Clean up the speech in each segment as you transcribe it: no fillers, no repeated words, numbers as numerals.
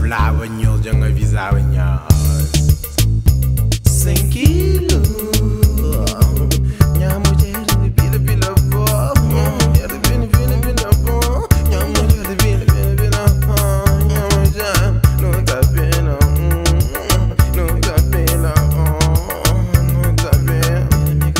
falava nholes, já não avisava nholes. 100 quilos. Minha mulher de pila pó. Minha mulher de pila pó. Minha mulher de pila pó. Minha mulher nunca pena. Nunca pena. Nunca pena.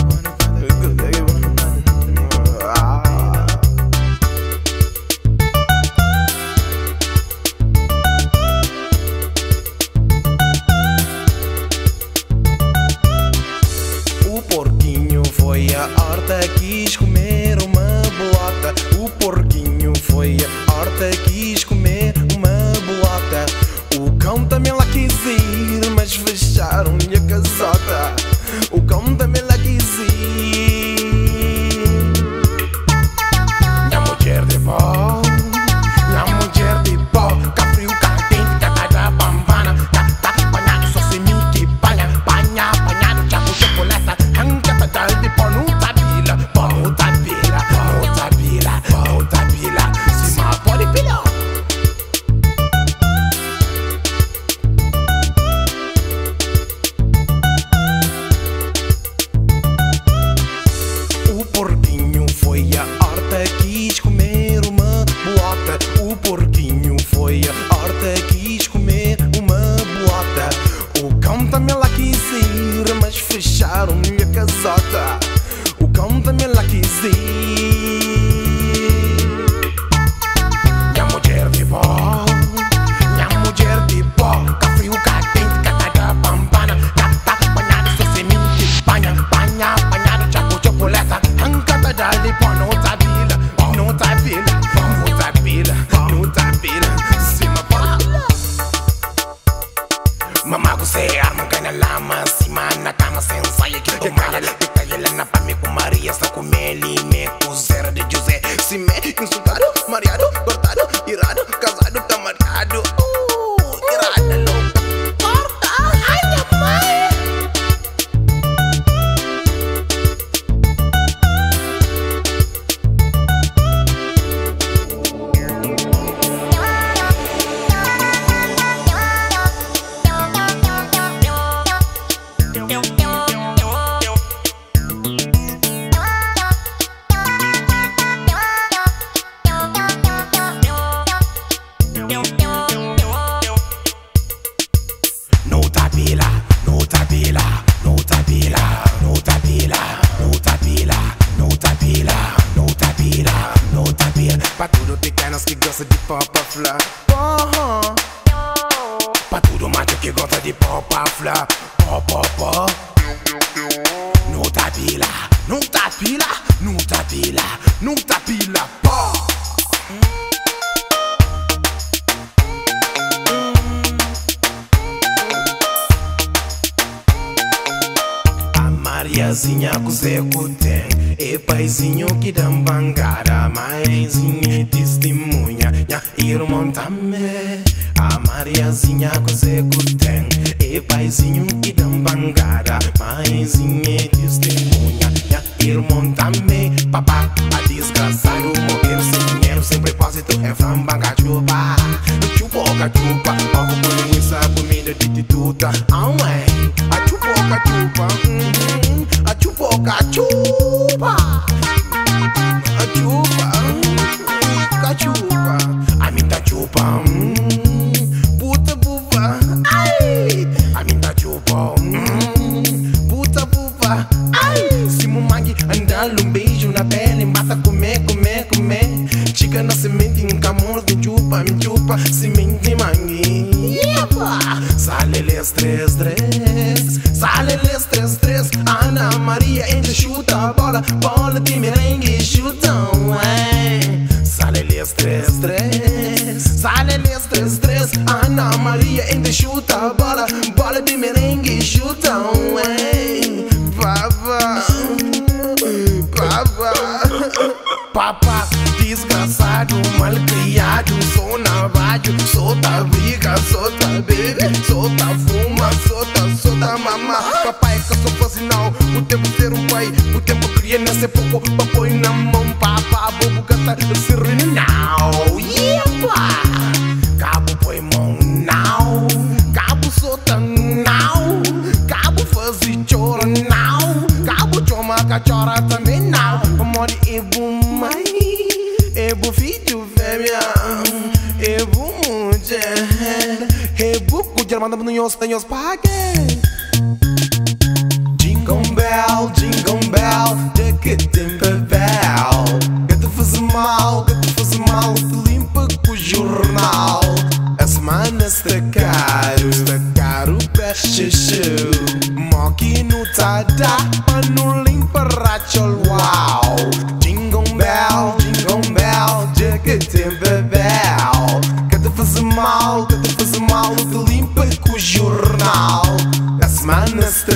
O porquinho foi à horta, quis comer uma bolota. O porquinho foi à horta, quis comer uma bolota. O cão também lá quis ir, mas fecharam-lhe a casota. O cão também lá quis ir. Minha mulher de pó, minha mulher de pó. Cá frio, cá quente, cá da bambana. Tá apanhado, só se me que panha. Panha, apanhado, já puxa coleta. Arranca tá de pó, não tá pila. Pó, não tá pila, não tá pila, não tá pila. Cima, pode pilhar. O porquinho foi à horta, quis comer uma bolota. O porquinho foi à horta, quis comer uma bolota. O cão também lá quis ir, mas fecharam-lhe a casota. O cão também lá quis ir. Minha mulher de pó, minha mulher de pó. Cá frio, cá quente, cá da bambana. Tá apanhado, só semente, panha. Panha, apanhado, já puxa coleta. Arranca tá de pó, não tá pila. Não tá pila, não tá pila, não tá pila. Cima, pila. Mamago se arma, ganha lama. Cima na cama, sem saia que tu malha. Detalhe na palme com Maria. Está com ele, me cozer de José. Se me insultado, mareado, cortado, irado, casado, tá mareado. Irado, louco. Corta, ai minha mãe. No tapila, no tapila, no tapila, no tapila, no tapila, no tapila, no tapila, no tapila. Pra tudo pequenos que gosta de pop-a-flá. Pra tudo macho que gosta de pop-a-flá. Pop-a-pó. No tapila, no tapila, no tapila, no tapila, pó. Mariazinha com Zé tem, é paizinho que dá bangada. Mãezinha testemunha, minha irmã também. A Mariazinha com Zé tem, é paizinho que dá bangada. Mãezinha testemunha, minha irmã também. Papá, a desgraçado, morrer sem dinheiro, sem propósito, é frambanga chupa. Chupoca chupa, ovo com linguiça, comida de tituta. Mãe, a chupoca chupa. A chupoca chupa. A chupa. A chupa. A minha chupa. Puta buva. Ai. A minha chupa. Puta buva. Ai. Se mumangue andando um beijo na pele, mata comer, comer, comer. Chica na semente, camor de chupa, me chupa, semente mangue. Sale-lhes 3-3, sale-lhes 3-3. Ana Maria ainda chuta a bola, bola de merengue chutam, sale-lhes 3-3, sale-lhes 3-3. Ana Maria ainda chuta a bola, bola de merengue chutam, Papa, papa, papa, desgraçado, malcriado. Sou navalho, solta briga, solta bebê, solta fuma, solta mamá. Papai que eu sou vacinal, o tempo ser um pai, o tempo queria nascer pouco, papai na mão, papá, bobo gata, se renal. Cabo põe mão na cachorra também não. Mori ebu mãe, ebu filho fêmea, ebu mulher, ebu cujar manda no yos tem os pague. Jingle bell, de que tempo bell. Que te faz mal, limpa com o jornal. A semana está caro pra chuchu. Moque no tada, mas não limpa rachel, wow. Jingle bell, de que tempo bell. Que te faz mal, te limpa com o jornal. A semana está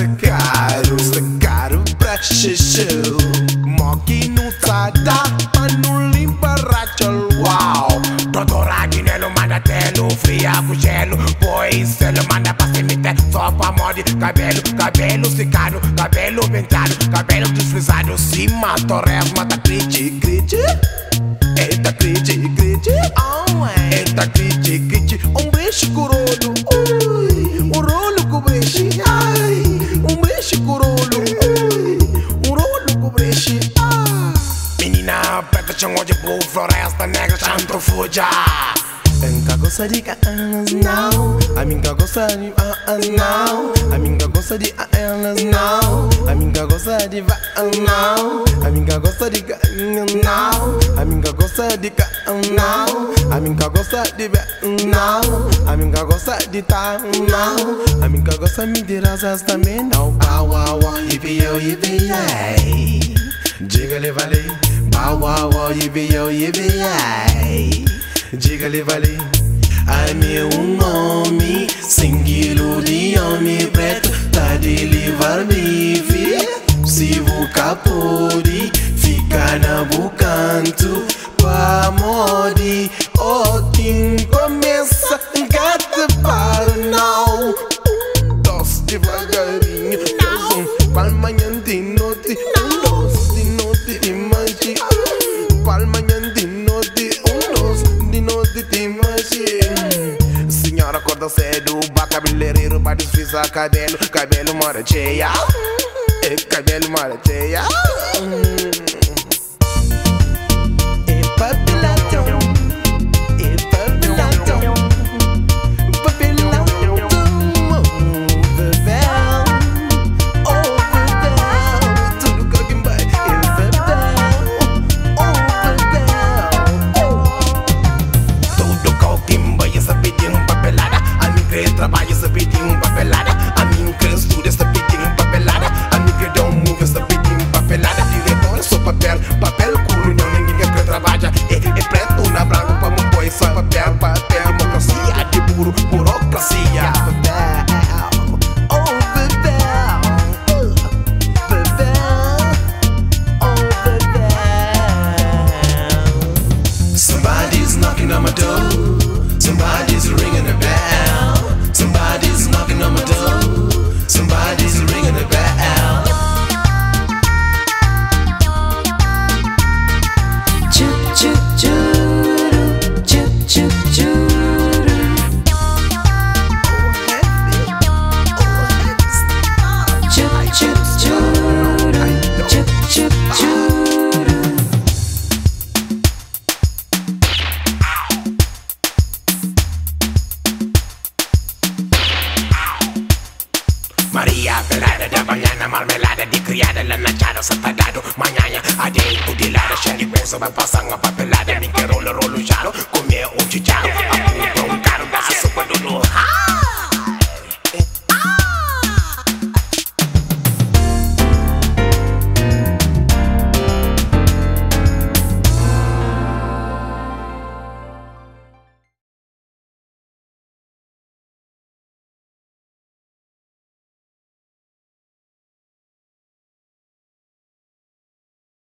caro pra chuchu. Moque no tada, mas não limpa rachel, wow. Doutora Guinelo manda telo, fria com gelo. Pois ele manda pra cemitério só pra mod. Cabelo secado, cabelo pentado, cabelo desfrisado. Cima, torres, mata crite. Eita crite, eita crite. Beijo com rolo, rolo com beijo. Ai, beijo com rolo, rolo com beijo. Menina preta chamou de bull, floresta negra chanto fuja. Nunca gosta de elas não. A minha gosta de não. A minha gosta de elas não. A minha gosta de não. A minha gosta de não. A minha gosta de não. A minha gosta de não. A minha gosta de tá não. A minha gosta me de rosas também não. Bow wow wow, yippee yo yippee yay. Diga-lhe valei. Bow wow wow, yippee yo yippee yay. Diga-lhe valei. Ai meu nome, 100 quilos de homem preto. Tá de levar-me, se o capori fica na bucanto. Pra morrer, quem começa, gata para não. Doce devagarinho, palma de noite, doce de noite de magia. Palma de noite, de noite de magia. Senhora acorda cedo, ba cabeleireiro, ba desfisa cabelo, cabelo mora cheia. Cabelo mora cheia. Trabalho está pedindo papelada. A minha que estuda está pedindo papelada. A minha que dá move está pedindo papelada. Diretora só papel curro. Não ninguém que trabalha. É preto na branco para me pôr só papel. Democracia de burocracia. Somebody's knocking on my door. Somebody's ringing a bell. Somebody's knocking on my door. Somebody's ringing a bell. Choo choo choo, choo choo choo. Choo choo choo, choo choo choo. Maria pelada da banana, marmelada de criada, lanachada, satadado, manhã, adentro de lado, cheio de coisa, vai passar uma papelada, me que rolo, jaro, comer um chicharro, apunta caro da sopa do